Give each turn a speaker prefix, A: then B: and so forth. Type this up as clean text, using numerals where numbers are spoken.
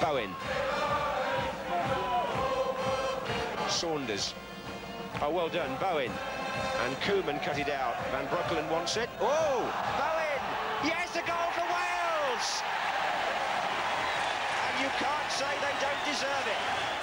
A: Bowen. Saunders. Oh, well done, Bowen. And Koeman cut it out. Van Breukelen wants it. Oh, Bowen! Yes, a goal for Wales! And you can't say they don't deserve it.